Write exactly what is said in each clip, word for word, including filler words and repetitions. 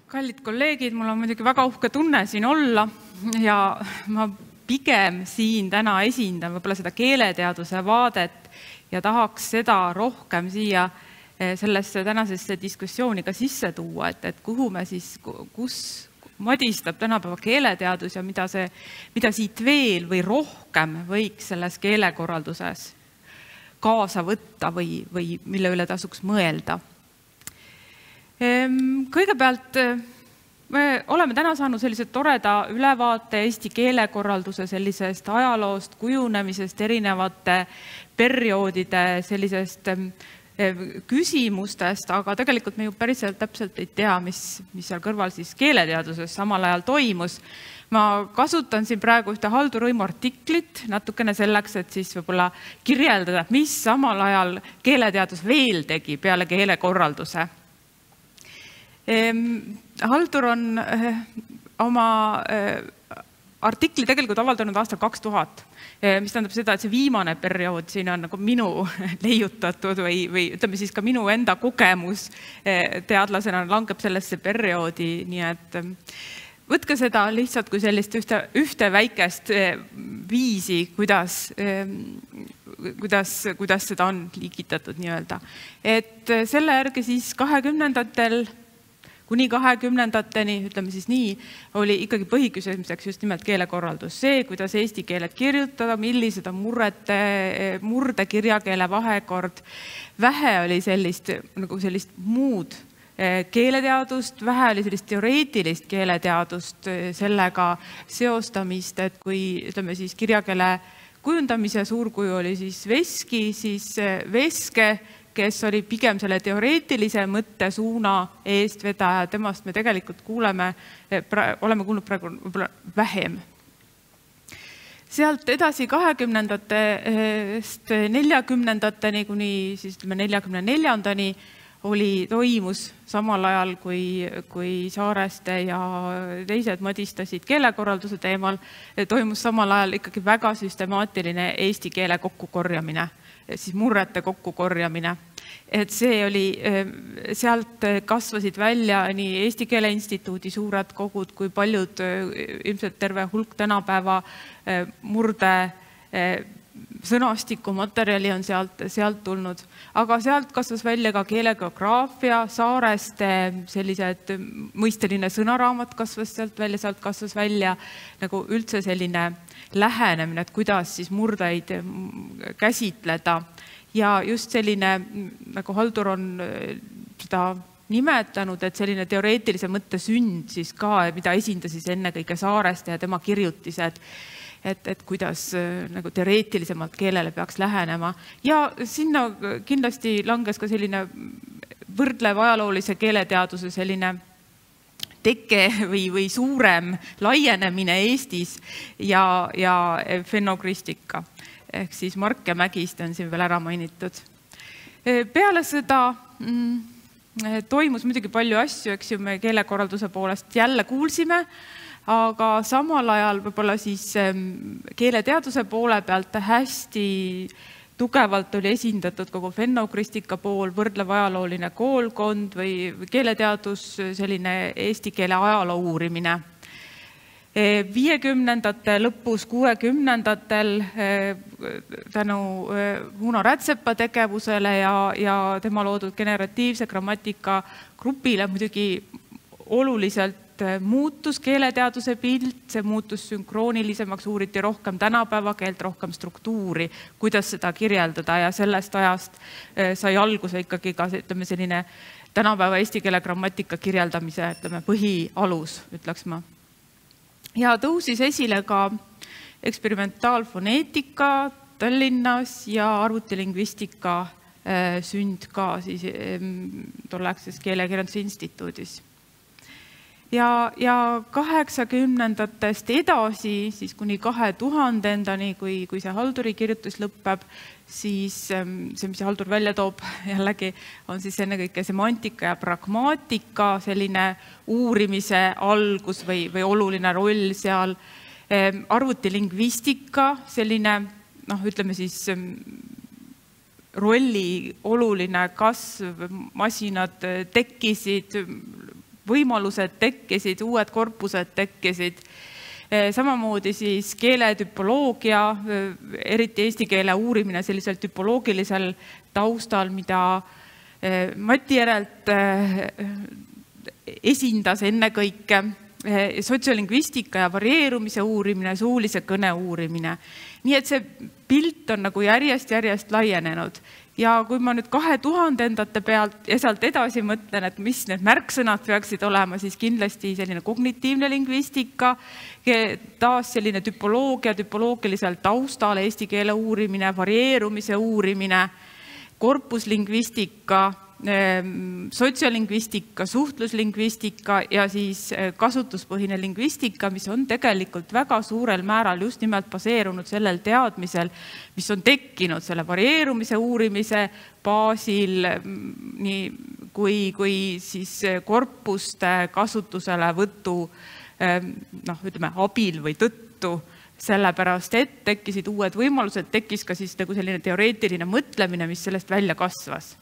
Kallid kolleegid, mul on muidugi väga uhke tunne siin olla ja ma pigem siin täna esindan võib-olla seda keeleteaduse vaadet ja tahaks seda rohkem siia sellesse tänasesse diskussiooni ka sisse tuua, et, et kuhu me siis, kus madistab tänapäeva keeleteadus ja mida, see, mida siit veel või rohkem võiks selles keelekorralduses kaasa võtta või, või mille üle tasuks mõelda. Kõigepealt me oleme täna saanud sellise toreda ülevaate eesti keelekorralduse sellisest ajaloost, kujunemisest, erinevate perioodide sellisest küsimustest, aga tegelikult me ju päriselt täpselt ei tea, mis, mis seal kõrval siis keeleteaduses samal ajal toimus. Ma kasutan siin praegu ühte Haldur Õimu artiklit natukene selleks, et siis võib-olla kirjeldada, mis samal ajal keeleteadus veel tegi peale keelekorralduse. Haldur on oma artikli tegelikult avaldanud aastal kaks tuhat, mis tähendab seda, et see viimane periood siin on nagu minu leiutatud või, või ütleme siis ka minu enda kogemus teadlasena langeb sellesse perioodi, nii et võtke seda lihtsalt kui sellist ühte, ühte väikest viisi, kuidas, kuidas, kuidas seda on liigitatud nii-öelda. Et selle järgi siis kahekümnendatel kuni kahekümnendateni, ütleme siis nii, oli ikkagi põhiküsimiseks just nimelt keelekorraldus. See, kuidas eesti keelet kirjutada, millised on murrete, murde kirjakeele vahekord. Vähe oli sellist, nagu sellist muud keeleteadust, vähe oli sellist teoreetilist keeleteadust sellega seostamist, et kui ütleme siis kirjakeele kujundamise suurkuju oli siis Veski, siis Veske, kes oli pigem selle teoreetilise mõtte suuna eestvedaja, temast me tegelikult kuuleme, oleme kuulnud praegu võib-olla vähem. Sealt edasi kahekümnendatest neljakümnendateni kuni siis neljakümne neljandani oli, toimus samal ajal, kui, kui Saareste ja teised madistasid keelekorralduse teemal, toimus samal ajal ikkagi väga süstemaatiline eesti keele kokkukorjamine, siis murrete kokkukorjamine. Et see oli, sealt kasvasid välja nii Eesti Keele Instituudi suured kogud, kui paljud ilmselt terve hulk tänapäeva murde sõnastiku materjali on sealt, sealt tulnud. Aga sealt kasvas välja ka keelegeograafia, Saareste sellised mõisteline sõnaraamat kasvas sealt välja, sealt kasvas välja nagu üldse selline lähenemine, et kuidas siis murdeid käsitleda. Ja just selline, nagu Haldur on seda nimetanud, et selline teoreetilise mõtte sünd siis ka, mida esindas siis enne kõige Saareste ja tema kirjutised, et, et kuidas nagu teoreetilisemalt keelele peaks lähenema. Ja sinna kindlasti langes ka selline võrdlev ajaloolise keeleteaduse selline teke või, või suurem laienemine Eestis ja, ja fenogristika. Ehk siis Mark ja Mägiste on siin veel ära mainitud. Peale seda mm, toimus muidugi palju asju, eks ju me keelekorralduse poolest jälle kuulsime, aga samal ajal võib-olla siis keeleteaduse poole pealt hästi tugevalt oli esindatud kogu fenogristika pool, võrdlev ajalooline koolkond või keeleteadus, selline eesti keele ajaloo uurimine. viiekümnendate lõpus, kuuekümnendatel tänu Uno Rätsepa tegevusele ja, ja tema loodud generatiivse grammatika grupile muidugi oluliselt muutus keeleteaduse pilt, see muutus sünkroonilisemaks, uuriti rohkem tänapäeva keelt, rohkem struktuuri, kuidas seda kirjeldada ja sellest ajast sai alguse ikkagi ka ütleme, selline tänapäeva eesti keele grammatika kirjeldamise ütleme, põhialus, ütleks ma. Ja tõusis esile ka eksperimentaalfoneetika Tallinnas ja arvutilingvistika sünd ka siis tolleaegses keelekirjanduse instituudis. Ja, ja kaheksakümnendatest edasi, siis kuni kahe tuhandendani, kui, kui see Halduri kirjutus lõpeb, siis see, mis Haldur välja toob jällegi, on siis ennekõike semantika ja pragmaatika, selline uurimise algus või, või oluline roll seal. Arvutilingvistika, selline, noh, ütleme siis rolli oluline kasv, masinad tekkisid, võimalused tekkisid, uued korpused tekkisid. Samamoodi siis keeletüpoloogia, eriti eesti keele uurimine sellisel tüpoloogilisel taustal, mida Mati Järelt esindas ennekõike, sotsiolingvistika ja varieerumise uurimine, suulise kõne uurimine. Nii et see pilt on nagu järjest-järjest laienenud. Ja kui ma nüüd kahe tuhandendate pealt ja sealt edasi mõtlen, et mis need märksõnad peaksid olema, siis kindlasti selline kognitiivne lingvistika, taas selline tüpoloogia, tüpoloogilisel taustal eesti keele uurimine, varieerumise uurimine, korpuslingvistika, sotsiolingvistika, suhtluslingvistika ja siis kasutuspõhine lingvistika, mis on tegelikult väga suurel määral just nimelt baseerunud sellel teadmisel, mis on tekkinud selle varieerumise uurimise baasil, nii kui, kui siis korpuste kasutusele võtu, noh, ütleme, abil või tõttu, sellepärast, et tekkisid uued võimalused, tekkis ka siis nagu selline teoreetiline mõtlemine, mis sellest välja kasvas.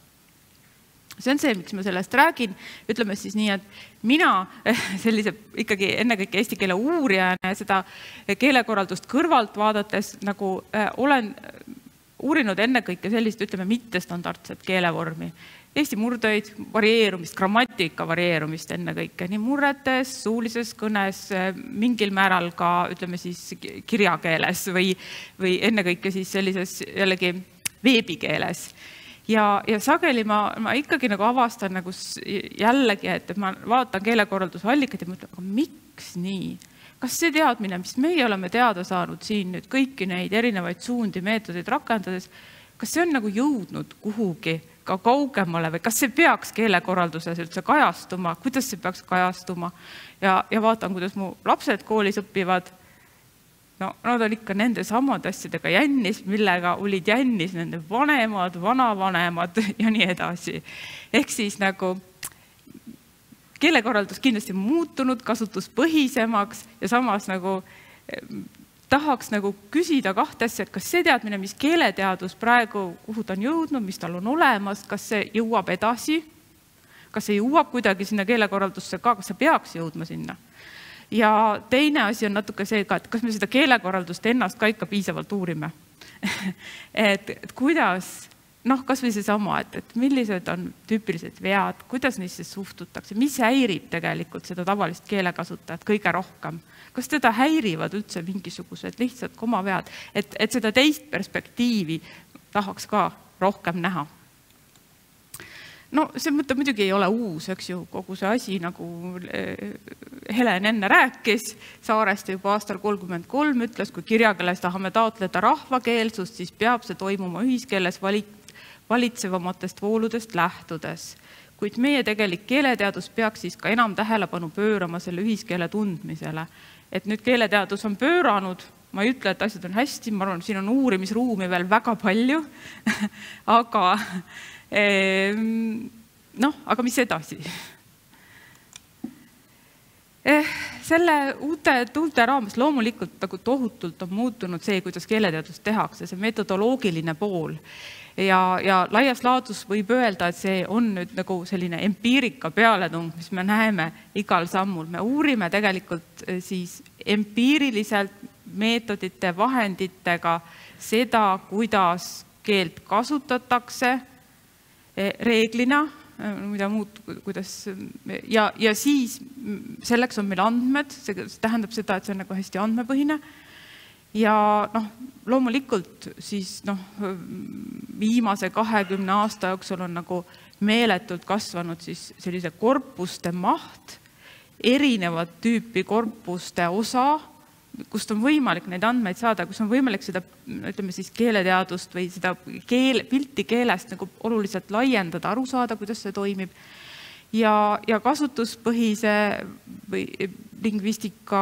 See on see, miks ma sellest räägin. Ütleme siis nii, et mina sellise ikkagi ennekõike eesti keele uurijana seda keelekorraldust kõrvalt vaadates nagu olen uurinud ennekõike sellist, ütleme, mittestandardset keelevormi. Eesti murdeid, varieerumist, grammatika varieerumist ennekõike, nii murretes, suulises kõnes, mingil määral ka, ütleme siis, kirjakeeles või, või ennekõike siis sellises jällegi veebikeeles. Ja, ja sageli ma, ma ikkagi nagu avastan nagu jällegi, et ma vaatan keelekorralduse allikad ja mõtlen, aga miks nii? Kas see teadmine, mis meie oleme teada saanud siin nüüd kõiki neid erinevaid suundi, meetodeid rakendades, kas see on nagu jõudnud kuhugi ka kaugemale või kas see peaks keelekorralduses üldse kajastuma, kuidas see peaks kajastuma ja, ja vaatan, kuidas mu lapsed koolis õpivad. No, nad on ikka nende samad asjadega jännis, millega olid jännis nende vanemad, vanavanemad ja nii edasi. Ehk siis nagu keelekorraldus kindlasti muutunud kasutuspõhisemaks ja samas nagu tahaks nagu küsida kahte asja, et kas see teadmine, mis keeleteadus praegu, kuhu ta on jõudnud, mis tal on olemas, kas see jõuab edasi, kas see jõuab kuidagi sinna keelekorraldusse ka, kas see peaks jõudma sinna. Ja teine asi on natuke see ka, et kas me seda keelekorraldust ennast ka ikka piisavalt uurime. et, et kuidas, noh, kas või see sama, et, et millised on tüüpilised vead, kuidas neisse suhtutakse, mis häirib tegelikult seda tavalist keelekasutajat kõige rohkem. Kas teda häirivad üldse mingisugused lihtsalt komavead, et, et seda teist perspektiivi tahaks ka rohkem näha. No see mõte muidugi ei ole uus, eks ju, kogu see asi, nagu Helen enne rääkis, Saareste juba aastal kolmkümmend kolm ütles, kui kirjakeeles tahame taotleda rahvakeelsust, siis peab see toimuma ühiskeeles valitsevamatest vooludest lähtudes. Kuid meie tegelik keeleteadus peaks siis ka enam tähelepanu pöörama selle ühiskeele tundmisele. Et nüüd keeleteadus on pööranud, ma ei ütle, et asjad on hästi, ma arvan, siin on uurimisruumi veel väga palju, aga noh, aga mis edasi? Selle uute tuulte raames loomulikult nagu tohutult on muutunud see, kuidas keeleteadust tehakse, see metodoloogiline pool. Ja, ja laias laadus võib öelda, et see on nüüd nagu selline empiirika pealetung, mis me näeme igal sammul. Me uurime tegelikult siis empiiriliselt meetodite, vahenditega seda, kuidas keelt kasutatakse reeglina, mida muud, kuidas, ja, ja siis selleks on meil andmed, see tähendab seda, et see on nagu hästi andmepõhine. Ja noh, loomulikult siis noh, viimase kahekümne aasta jooksul on nagu meeletult kasvanud siis sellise korpuste maht, erinevat tüüpi korpuste osa, kust on võimalik neid andmeid saada, kus on võimalik seda, ütleme siis keeleteadust või seda keel, pilti keelest nagu oluliselt laiendada, aru saada, kuidas see toimib. Ja, ja kasutuspõhise või lingvistika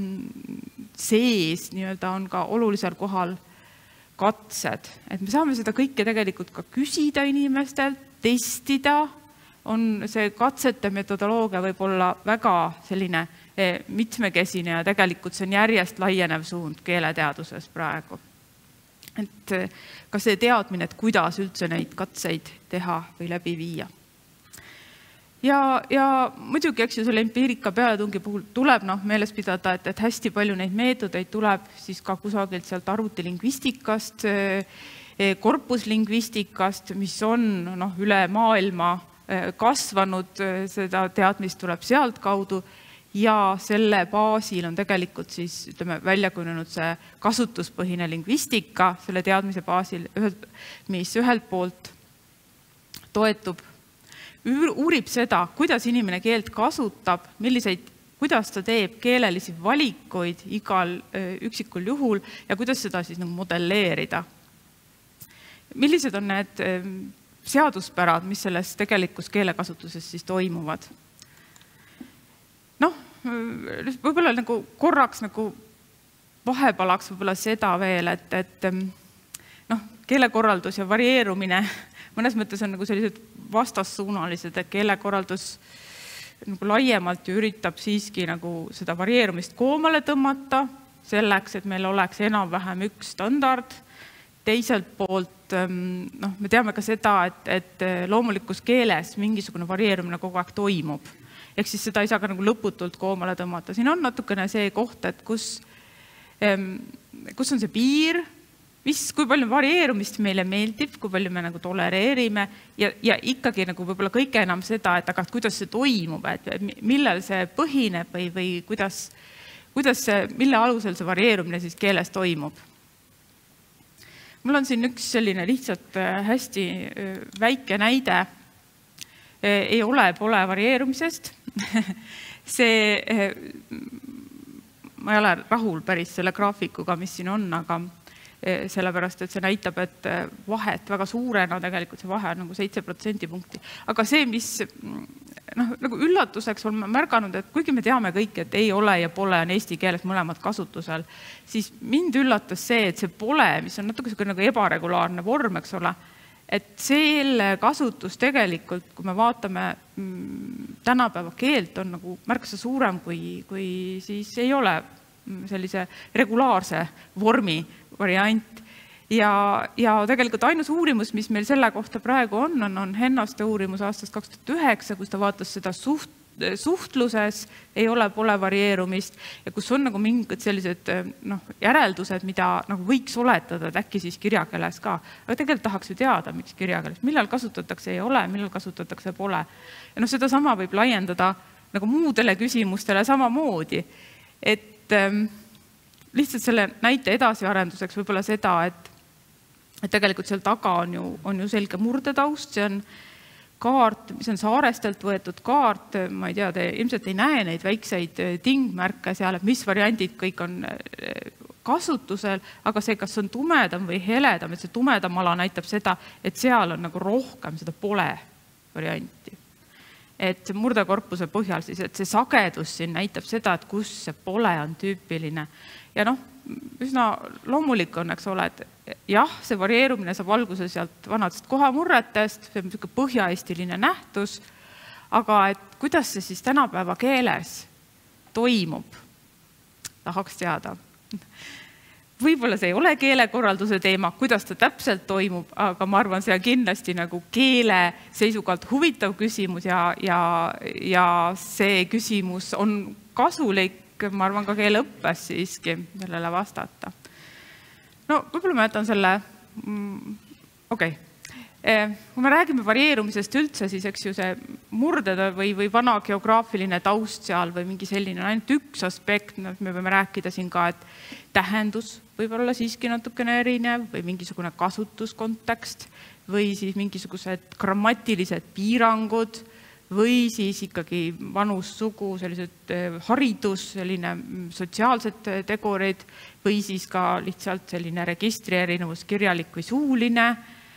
sees nii-öelda on ka olulisel kohal katsed. Et me saame seda kõike tegelikult ka küsida inimestelt, testida. On see katsete metodoloogia võib olla väga selline mitmekesine ja tegelikult see on järjest laienev suund keeleteaduses praegu. Et ka see teadmine, et kuidas üldse neid katseid teha või läbi viia. Ja, ja muidugi, eks ju, selle empiirika pealetungi puhul tuleb noh, meeles pidada, et, et hästi palju neid meetodeid tuleb siis ka kusagilt sealt arvutilingvistikast, korpuslingvistikast, mis on noh, üle maailma kasvanud, seda teadmist tuleb sealt kaudu ja selle baasil on tegelikult siis, ütleme, välja kujunenud see kasutuspõhine lingvistika, selle teadmise baasil, mis ühelt poolt toetub, uurib seda, kuidas inimene keelt kasutab, milliseid, kuidas ta teeb keelelisi valikuid igal üksikul juhul ja kuidas seda siis nagu modelleerida. Millised on need seaduspärad, mis selles tegelikus keelekasutuses siis toimuvad? Noh, võib-olla nagu korraks nagu vahepalaks võib-olla seda veel, et, et noh, keelekorraldus ja varieerumine mõnes mõttes on nagu sellised vastassuunalised, et keelekorraldus nagu laiemalt ju üritab siiski nagu seda varieerumist koomale tõmmata selleks, et meil oleks enam-vähem üks standard. Teiselt poolt noh, me teame ka seda, et, et loomulikus keeles mingisugune varieerumine kogu aeg toimub. Ehk siis seda ei saa ka nagu lõputult koomale tõmmata. Siin on natukene see koht, et kus, kus on see piir, mis, kui palju varieerumist meile meeldib, kui palju me nagu tolereerime ja, ja ikkagi nagu võib-olla kõike enam seda, et aga kuidas see toimub, et millel see põhineb või, või kuidas, kuidas see, mille alusel see varieerumine siis keeles toimub. Mul on siin üks selline lihtsalt hästi väike näide. Ei ole pole varieerumisest. See, ma ei ole rahul päris selle graafikuga, mis siin on, aga sellepärast, et see näitab, et vahet väga suurena, tegelikult see vahe on nagu seitse protsendi punkti. Aga see, mis noh, nagu üllatuseks olen märganud, et kuigi me teame kõik, et ei ole ja pole on eesti keeles mõlemad kasutusel, siis mind üllatas see, et see pole, mis on natuke nagu ebaregulaarne vorm, eks ole, et selle kasutus tegelikult, kui me vaatame tänapäeva keelt, on nagu märksa suurem, kui, kui siis ei ole sellise regulaarse vormi variant. Ja, ja tegelikult ainus uurimus, mis meil selle kohta praegu on, on, on Hennaste uurimus aastast kaks tuhat üheksa, kus ta vaatas seda suht, suhtluses, ei ole pole varieerumist ja kus on nagu mingid sellised noh, järeldused, mida nagu võiks oletada, et äkki siis kirjakeeles ka. Aga tegelikult tahaks ju teada, miks kirjakeeles, millal kasutatakse ei ole, millal kasutatakse pole. Ja noh, seda sama võib laiendada nagu muudele küsimustele samamoodi. Et ähm, lihtsalt selle näite edasiarenduseks võib-olla seda, et et tegelikult seal taga on ju, on ju selge murdetaust, see on kaart, mis on saarestelt võetud kaart, ma ei tea, te ilmselt ei näe neid väikseid tingmärke seal, et mis variandid kõik on kasutusel, aga see, kas on tumedam või heledam, et see tumedam ala näitab seda, et seal on nagu rohkem seda pole varianti. Et murdekorpuse põhjal siis, et see sagedus siin näitab seda, et kus see pole on tüüpiline. Ja noh, üsna loomulik on, eks ole, et jah, see varieerumine saab alguse sealt vanadest kohamurretest, see on niisugune põhjaeestiline nähtus, aga et kuidas see siis tänapäeva keeles toimub, tahaks teada. Võib-olla see ei ole keelekorralduse teema, kuidas ta täpselt toimub, aga ma arvan, see on kindlasti nagu keele seisukalt huvitav küsimus ja, ja, ja see küsimus on kasulik, ma arvan, ka keeleõppes siiski sellele vastata. No võib-olla ma jätan selle, mm, okei. Okay. Kui me räägime varieerumisest üldse, siis eks ju see murdeda või, või vana geograafiline taust seal või mingi selline ainult üks aspekt, me võime rääkida siin ka, et tähendus võib olla siiski natukene erinev või mingisugune kasutuskontekst või siis mingisugused grammatilised piirangud või siis ikkagi vanus, sugu, sellised haridus, selline sotsiaalsed tegurid või siis ka lihtsalt selline registri erinevus, kirjalik või suuline,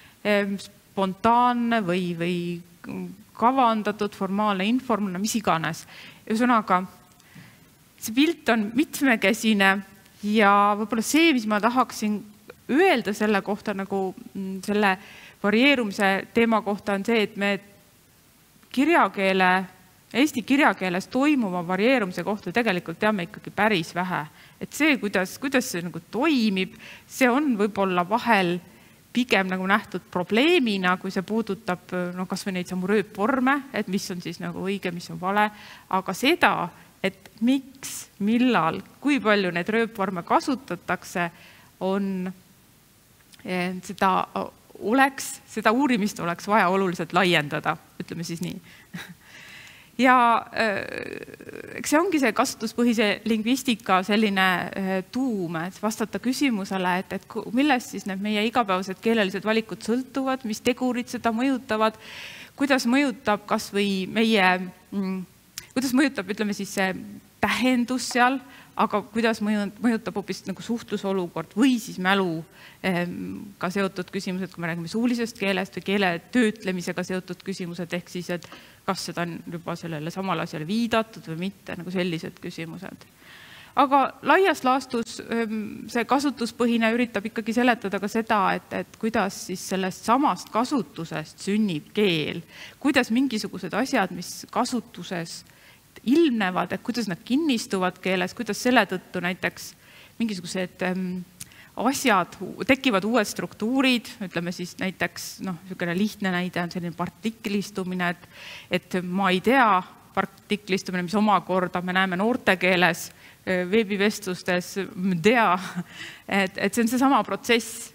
spontaanne või, või kavandatud, formaalne, informaalne, mis iganes. Ühesõnaga, see pilt on mitmekesine ja võib-olla see, mis ma tahaksin öelda selle kohta, nagu selle varieerumise teema kohta on see, et me kirjakeele, eesti kirjakeeles toimuva varieerumise kohta tegelikult teame ikkagi päris vähe. Et see, kuidas, kuidas see nagu toimib, see on võib-olla vahel pigem nagu nähtud probleemina, kui see puudutab no, kas või neid samu rööpvorme, et mis on siis nagu õige, mis on vale, aga seda, et miks, millal, kui palju neid rööpvorme kasutatakse, on seda, oleks, seda uurimist oleks vaja oluliselt laiendada, ütleme siis nii. Ja eks see ongi see kasutuspõhise lingvistika selline tuum, et vastata küsimusele, et, et millest siis need meie igapäevased keelelised valikud sõltuvad, mis tegurid seda mõjutavad, kuidas mõjutab kas või meie, kuidas mõjutab, ütleme siis see tähendus seal, aga kuidas mõjutab hoopis nagu suhtlusolukord või siis mäluga seotud küsimused, kui me räägime suulisest keelest või keele töötlemisega seotud küsimused, ehk siis, et kas seda on juba sellele samale asjale viidatud või mitte, nagu sellised küsimused. Aga laias laastus see kasutuspõhine üritab ikkagi seletada ka seda, et, et kuidas siis sellest samast kasutusest sünnib keel, kuidas mingisugused asjad, mis kasutuses ilmnevad, et kuidas nad kinnistuvad keeles, kuidas selle tõttu näiteks mingisugused asjad, tekivad uued struktuurid, ütleme siis näiteks, noh, niisugune lihtne näide on selline partiklistumine, et, et ma ei tea, partiklistumine, mis omakorda me näeme noortekeeles, veebivestlustes, ma tea, et, et see on see sama protsess.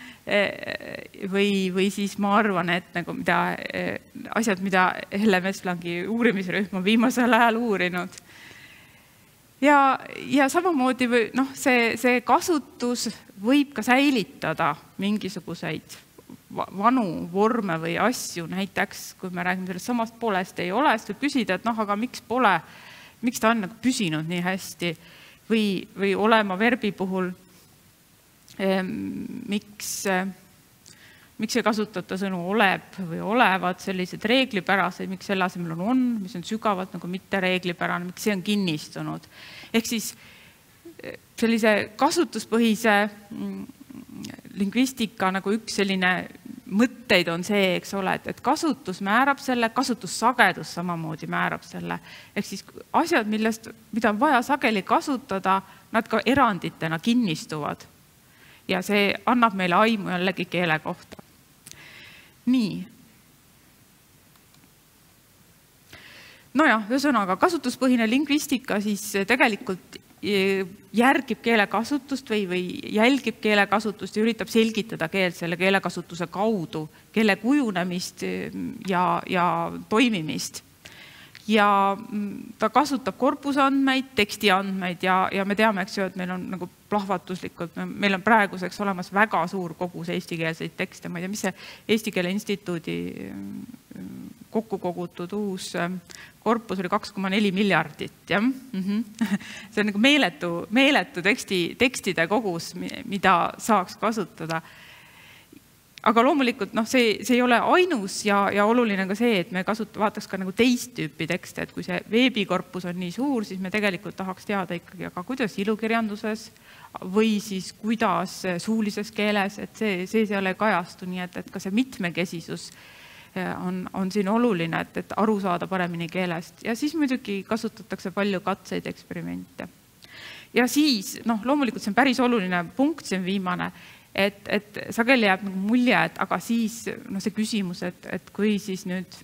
Või, või siis ma arvan, et nagu mida, asjad, mida Helle Mestlangi uurimisrühm on viimasel ajal uurinud. Ja, ja samamoodi või, noh, see, see kasutus võib ka säilitada mingisuguseid vanu vorme või asju, näiteks kui me räägime sellest samast poolest ei ole, siis võib küsida, et noh, aga miks pole, miks ta on nagu püsinud nii hästi või, või olema verbi puhul miks, miks ei kasutata sõnu oleb või olevad sellised reeglipärased, miks selle asemel on on, mis on sügavalt nagu mitte reeglipärane, miks see on kinnistunud. Ehk siis sellise kasutuspõhise lingvistika nagu üks selline mõtteid on see, eks ole, et, et kasutus määrab selle, kasutussagedus samamoodi määrab selle. Ehk siis asjad, millest, mida on vaja sageli kasutada, nad ka eranditena kinnistuvad. Ja see annab meile aimu jällegi keele kohta. Nii. Nojah, ühesõnaga, kasutuspõhine lingvistika siis tegelikult järgib keelekasutust või, või jälgib keelekasutust ja üritab selgitada keelt selle keelekasutuse kaudu, keele kujunemist ja, ja toimimist. Ja ta kasutab korpusandmeid, tekstiandmeid ja, ja me teame, eks ju, et meil on nagu plahvatuslikult, meil on praeguseks olemas väga suur kogus eestikeelseid tekste, ma ei tea, mis see Eesti Keele Instituudi kokku kogutud uus korpus oli kaks koma neli miljardit. Ja? Mm-hmm. See on nagu meeletu, meeletu teksti, tekstide kogus, mida saaks kasutada. Aga loomulikult noh, see, see ei ole ainus ja, ja oluline ka see, et me kasut, vaataks ka nagu teist tüüpi tekste, et kui see veebikorpus on nii suur, siis me tegelikult tahaks teada ikkagi, aga kuidas ilukirjanduses või siis kuidas suulises keeles, et see, see seal ei kajastu, nii et, et ka see mitmekesisus on, on siin oluline, et, et aru saada paremini keelest. Ja siis muidugi kasutatakse palju katseid, eksperimente. Ja siis, noh, loomulikult see on päris oluline punkt, see on viimane, et, et sageli jääb mulje, et aga siis no see küsimus, et, et kui siis nüüd,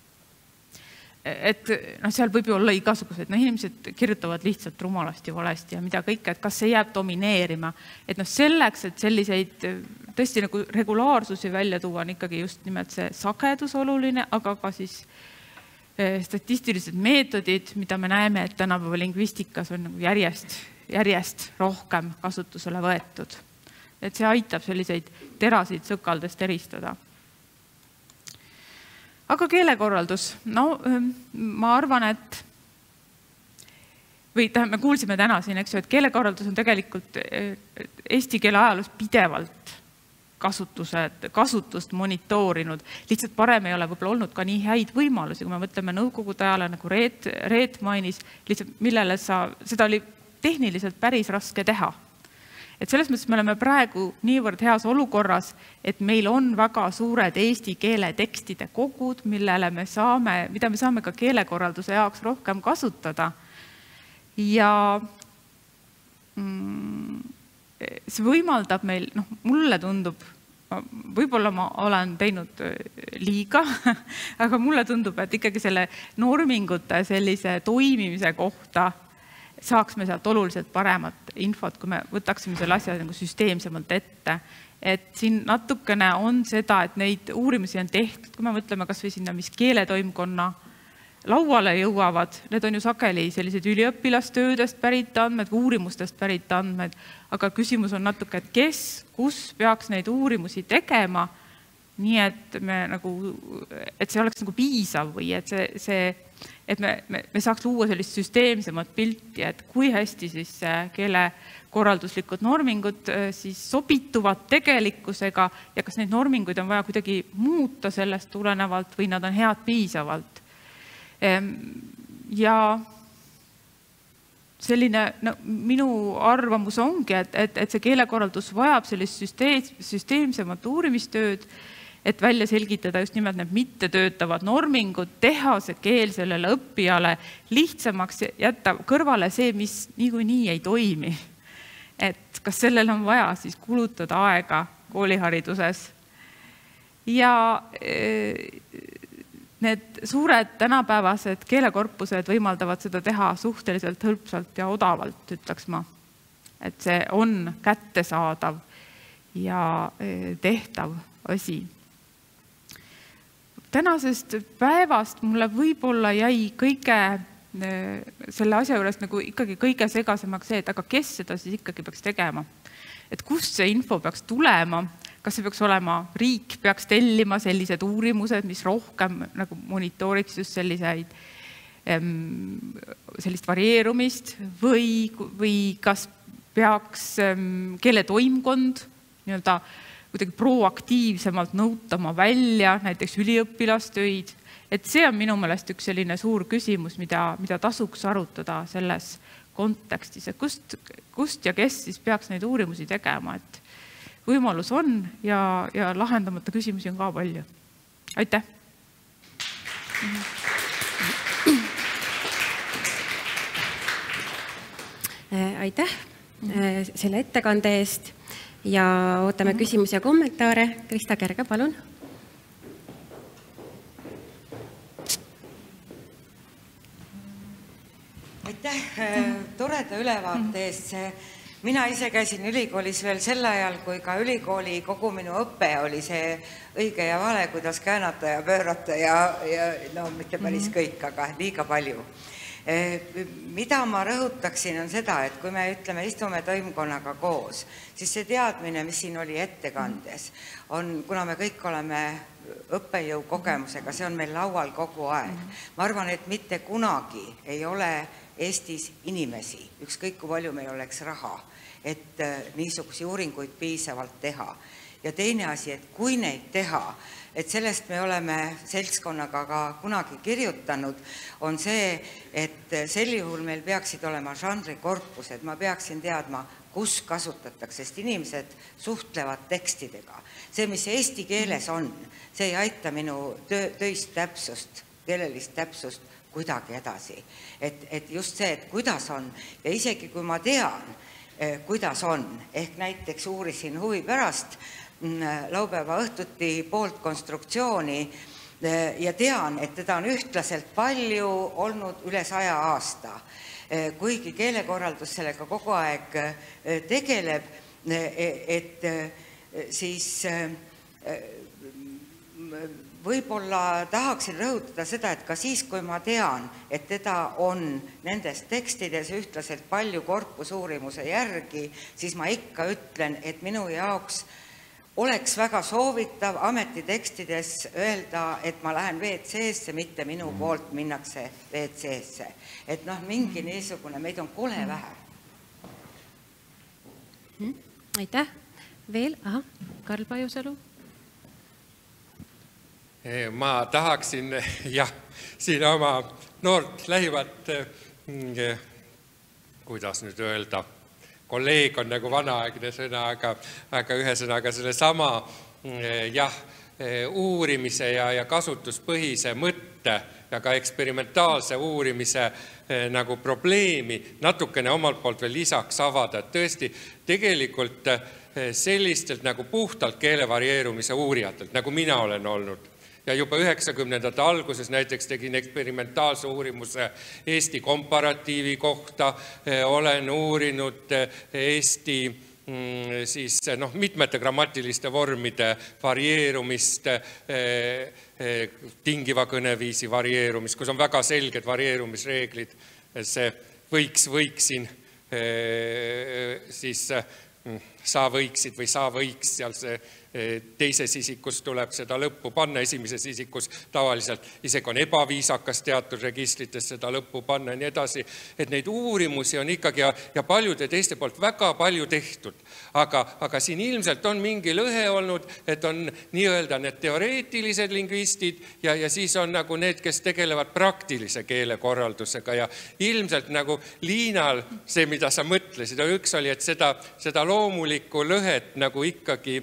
et no seal võib ju olla igasugused, no inimesed kirjutavad lihtsalt rumalasti valesti ja mida kõike, et kas see jääb domineerima, et noh selleks, et selliseid tõesti nagu regulaarsusi välja tuua, on ikkagi just nimelt see sagedus oluline, aga ka siis statistilised meetodid, mida me näeme, et tänapäeva lingvistikas on nagu järjest, järjest rohkem kasutusele võetud. Et see aitab selliseid terasid sõkaldest eristada. Aga keelekorraldus, no ma arvan, et või me kuulsime täna siin, eks ju, et keelekorraldus on tegelikult eesti keele ajaloos pidevalt kasutused, kasutust monitoorinud. Lihtsalt parem ei ole võib-olla olnud ka nii häid võimalusi, kui me mõtleme nõukogude ajale, nagu Reet, Reet mainis, lihtsalt millele sa, seda oli tehniliselt päris raske teha. Et selles mõttes me oleme praegu niivõrd heas olukorras, et meil on väga suured eesti keele tekstide kogud, millele me saame, mida me saame ka keelekorralduse jaoks rohkem kasutada. Ja mm, see võimaldab meil, noh, mulle tundub võib-olla ma olen teinud liiga, aga mulle tundub, et ikkagi selle normingute sellise toimimise kohta saaks me sealt oluliselt paremat infot, kui me võtaksime selle asja nagu süsteemsemalt ette. Et siin natukene on seda, et neid uurimusi on tehtud, kui me mõtleme kas või sinna, mis keeletoimkonna lauale jõuavad, need on ju sageli sellised üliõpilastöödest pärit andmed, uurimustest pärit andmed, aga küsimus on natuke, et kes, kus peaks neid uurimusi tegema, nii et me nagu, et see oleks nagu piisav või et see, see et me, me, me saaks luua sellist süsteemsemat pilti, et kui hästi siis keelekorralduslikud normingud siis sobituvad tegelikkusega ja kas neid norminguid on vaja kuidagi muuta sellest tulenevalt või nad on head piisavalt. Ja selline, no, minu arvamus ongi, et, et, et see keelekorraldus vajab sellist süsteem, süsteemsemat uurimistööd, et välja selgitada just nimelt need mittetöötavad normingud, teha see keel sellele õppijale lihtsamaks, jätta kõrvale see, mis niikuinii ei toimi. Et kas sellel on vaja siis kulutada aega koolihariduses. Ja need suured tänapäevased keelekorpused võimaldavad seda teha suhteliselt hõlpsalt ja odavalt, ütleks ma. Et see on kättesaadav ja tehtav asi. Tänasest päevast mulle võib-olla jäi kõige selle asja juures nagu ikkagi kõige segasemaks see, et aga kes seda siis ikkagi peaks tegema. Et kust see info peaks tulema, kas see peaks olema, riik peaks tellima sellised uurimused, mis rohkem nagu monitooriks just selliseid, sellist varieerumist või, või kas peaks keeletoimkond nii-öelda kuidagi proaktiivsemalt nõutama välja näiteks üliõpilastöid. Et see on minu meelest üks selline suur küsimus, mida, mida tasuks arutada selles kontekstis, et kust, kust ja kes siis peaks neid uurimusi tegema, et võimalus on ja, ja lahendamata küsimusi on ka palju. Aitäh! Aitäh selle ettekande eest ja ootame küsimusi ja kommentaare. Krista Kerge, palun. Aitäh toreda ülevaate eest. Mina ise käisin ülikoolis veel sel ajal, kui ka ülikooli kogu minu õppe oli see õige ja vale, kuidas käänata ja pöörata ja, ja no mitte päris kõik, aga liiga palju. Mida ma rõhutaksin on seda, et kui me ütleme, istume toimkonnaga koos, siis see teadmine, mis siin oli ettekandes, on, kuna me kõik oleme õppejõu kogemusega, see on meil laual kogu aeg. Ma arvan, et mitte kunagi ei ole Eestis inimesi, ükskõik kui palju meil oleks raha, et niisugusi uuringuid piisavalt teha. Ja teine asi, et kui neid teha, et sellest me oleme seltskonnaga ka kunagi kirjutanud, on see, et sel juhul meil peaksid olema žanrikorpused, ma peaksin teadma, kus kasutatakse, sest inimesed suhtlevad tekstidega. See, mis eesti keeles on, see ei aita minu töist täpsust, keelelist täpsust kuidagi edasi. Et, et just see, et kuidas on, ja isegi kui ma tean, kuidas on, ehk näiteks uurisin huvi pärast laupäeva õhtuti poolt konstruktsiooni ja tean, et teda on ühtlaselt palju olnud üle saja aasta. Kuigi keelekorraldus sellega kogu aeg tegeleb, et siis võib-olla tahaksin rõhutada seda, et ka siis, kui ma tean, et teda on nendes tekstides ühtlaselt palju korpusuurimuse järgi, siis ma ikka ütlen, et minu jaoks oleks väga soovitav ametitekstides öelda, et ma lähen V C S-se, mitte minu poolt minnakse V C S-se. Et noh, mingi niisugune, meid on kole vähe. Aitäh. Veel? Aha, Karl Pajusalu. Ma tahaksin jah, siin oma noort lähivat, kuidas nüüd öelda, kolleeg on nagu vanaaegne sõna, aga, aga ühe sõnaga selle sama jah, uurimise ja, ja kasutuspõhise mõtte ja ka eksperimentaalse uurimise nagu probleemi natukene omalt poolt veel lisaks avada. Et tõesti, tegelikult sellistelt nagu puhtalt keele varieerumise uurijatelt, nagu mina olen olnud. Ja juba üheksakümnendate alguses näiteks tegin eksperimentaalse uurimuse Eesti komparatiivi kohta, olen uurinud Eesti siis noh, mitmete grammatiliste vormide varieerumist, tingiva kõneviisi varieerumist, kus on väga selged varieerumisreeglid, see võiks, võiksin, siis sa võiksid või sa võiks, seal see teises isikus tuleb seda lõppu panna, esimeses isikus tavaliselt isegi on ebaviisakas teatud registrites seda lõppu panna ja nii edasi, et neid uurimusi on ikkagi ja, ja paljude teiste poolt väga palju tehtud, aga, aga siin ilmselt on mingi lõhe olnud, et on nii-öelda need teoreetilised lingvistid ja, ja siis on nagu need, kes tegelevad praktilise keelekorraldusega ja ilmselt nagu Liinal see, mida sa mõtlesid, üks oli, et seda, seda loomulikku lõhet nagu ikkagi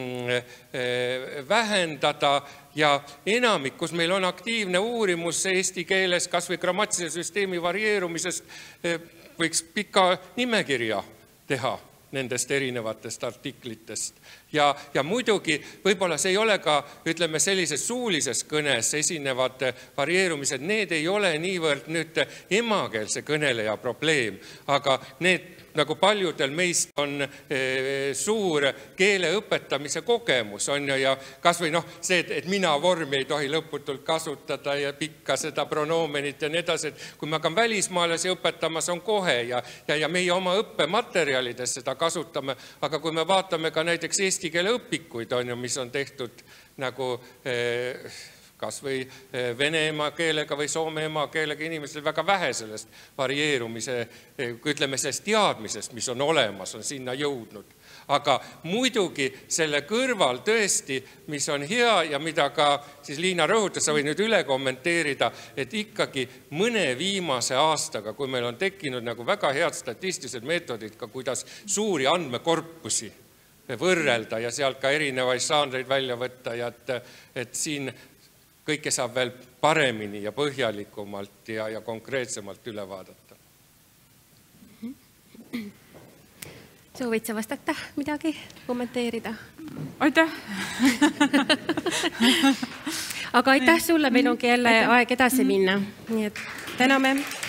vähendada ja enamik, kus meil on aktiivne uurimus eesti keeles kas või grammatilise süsteemi varieerumisest, võiks pika nimekirja teha nendest erinevatest artiklitest. Ja, ja muidugi võib-olla see ei ole ka, ütleme, sellises suulises kõnes esinevad varieerumised, need ei ole niivõrd nüüd emakeelse kõneleja probleem, aga need nagu paljudel meist on suur keele õpetamise kogemus on ju, ja kas või noh, see, et mina vormi ei tohi lõputult kasutada ja pikka seda pronoomenit ja nii edasi, et kui me hakkame välismaalasi õpetamas, on kohe ja, ja, ja meie oma õppematerjalides seda kasutame, aga kui me vaatame ka näiteks eesti keele õpikuid, on ju, mis on tehtud nagu eh, kas või vene emakeelega või soome emakeelega inimestel väga vähe sellest varieerumise, ütleme sellest teadmisest, mis on olemas, on sinna jõudnud. Aga muidugi selle kõrval tõesti, mis on hea ja mida ka siis Liina rõhutas, sa või nüüd üle kommenteerida, et ikkagi mõne viimase aastaga, kui meil on tekkinud nagu väga head statistilised meetodid, ka kuidas suuri andmekorpusi võrrelda ja sealt ka erinevaid žanreid välja võtta ja et, et siin kõike saab veel paremini ja põhjalikumalt ja, ja konkreetsemalt üle vaadata. Soovid sa vastata midagi, kommenteerida? Aitäh! Aga aitäh sulle, meil ongi jälle aeg edasi minna. Nii et täname.